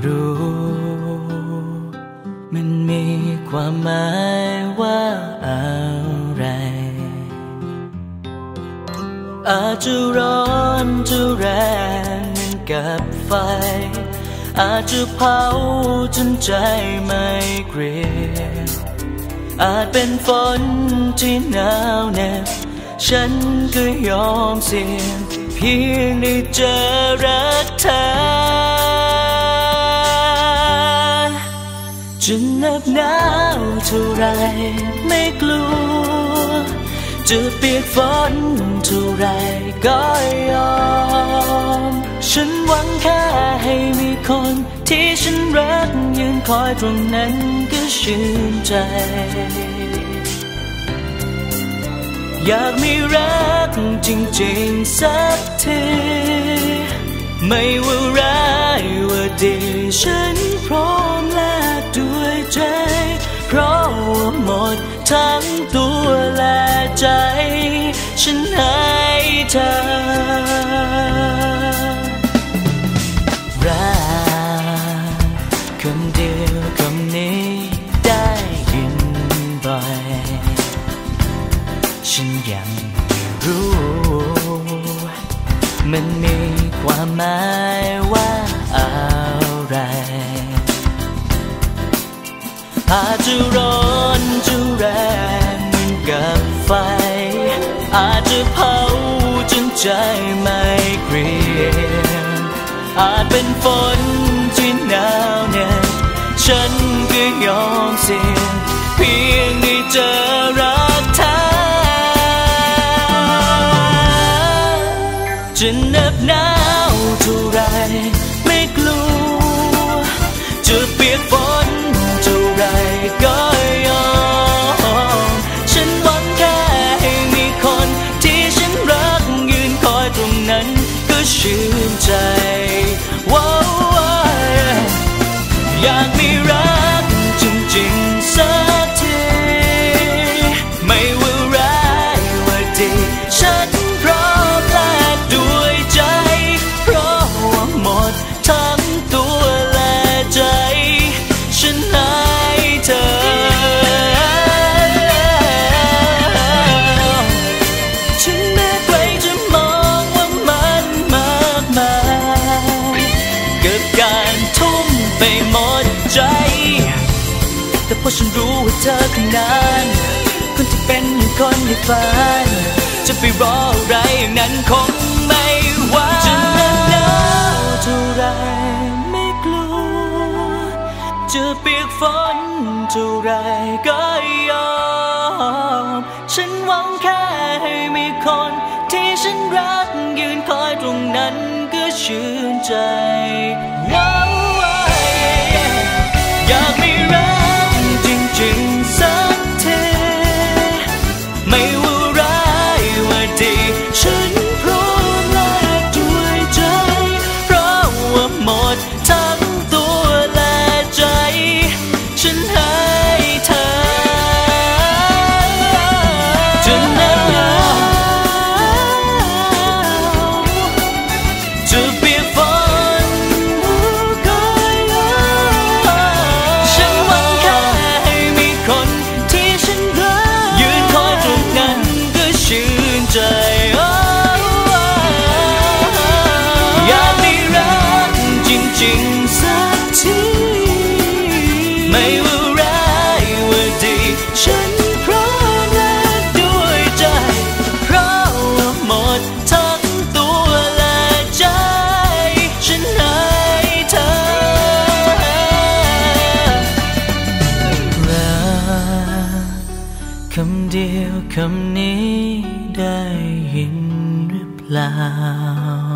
รู้มันมีความหมายว่าอะไรอาจจะร้อนจะแรงเหมือนกับไฟอาจจะเผาจนใจไม่เกรียมอาจเป็นฝนที่หนาวเหน็บฉันก็ยอมเสี่ยงเพียงได้เจอรักเธอจะเหน็บหนาวเท่าไรไม่กลัวจะเปียกฝนเท่าไรก็ยอมฉันหวังแค่ให้มีคนที่ฉันรักยืนคอยตรงนั้นก็ชื่นใจอยากมีรักจริงๆสักทีไม่ว่าร้ายว่าดีฉันพร้อมแลกด้วยใจเพราะว่าหมดทั้งตัวและใจฉันให้เธอรักคำเดียวคำนี้ได้ยินบ่อยฉันยังไม่รู้มันมีความหมายว่าอะไรอาจจะร้อนจะแรงเหมือนกับไฟอาจจะเผาจนใจไม่เกรียมอาจเป็นฝนที่หนาวเหน็บฉันก็ยอมเสี่ยงเพียงได้เจอรักเธอจะเหน็บหนาวเท่าไรไม่กลัวจะเปียกฝนเท่าไรก็ยอมฉันหวังแค่ให้มีคนที่ฉันรักยืนคอยตรงนั้นก็ชื่นใจว้าวอยากมีรักจริงๆสักทีไม่ว่าร้ายว่าดีฉันพร้อมแลกด้วยใจเพราะว่าหมดทั้งตัวและใจฉันให้เธอฉันแม้ใครจะมองว่ามันมากมายเกิดการทุ่มไปหมดใจแต่พอฉันรู้ว่าเธอคนนั้นคนที่เป็นคนในฝันจะไปรออะไรอย่างนั้นคงไม่ว่าจะหนักหนาวเท่าไรไม่กลัวจะเปียกฝนเท่าไรก็ยอมฉันหวังแค่ให้มีคนที่ฉันรักยืนคอยตรงนั้นก็ชื่นใจอยากมีรักจริงๆสักทีไม่ว่าร้ายว่าดีฉันพร้อมแลกด้วยใจเพราะว่าหมดทั้งตัวและใจฉันให้เธอจะเหน็บหนาวจะเปียกฝนก็ยอมฉันหวังแค่ให้มีคนที่ฉันรักยืนคอยตรงนั้นก็ชื่นใจอยากมีรักจริงๆสักทีไม่ว่าร้ายว่าดีฉันพร้อมแลกด้วยใจเพราะว่าหมดทั้งตัวและใจฉันให้เธอรักคำเดียวคำนี้ได้ยินหรือเปล่า